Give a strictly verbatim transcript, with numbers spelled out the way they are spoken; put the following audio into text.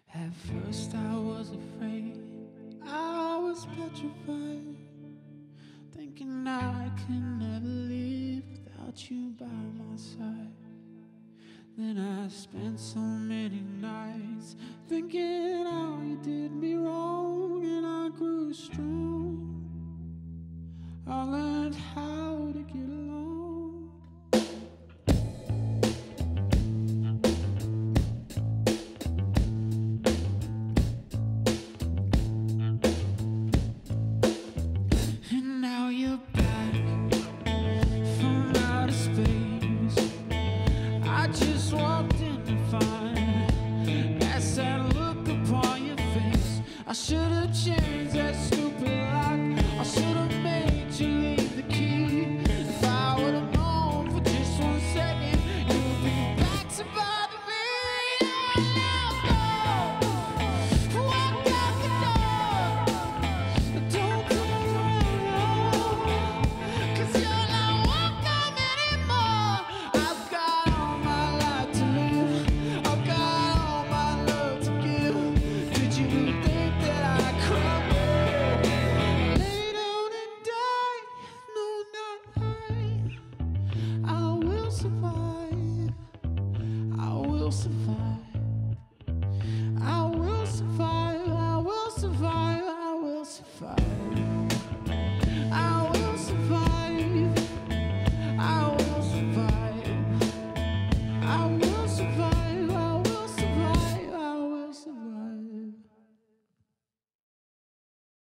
At first I was afraid, I was petrified, thinking I could never live without you by my side. Then I spent so many nights thinking how you did me wrong, and I grew strong. I learned how to get along. And now you're back from outer space. I just walked in to find that sad look upon your face. I should have changed that stupid lock. I should have made you leave the key. If I would have known for just one second, you'd be back to bother me. Now go, walk out the door. Don't turn around, 'cause you're not welcome anymore. I've got all my life to live. I've got all my love to give. Did you think that I crumble? Lay down and die. No, not I. I will survive. I will survive.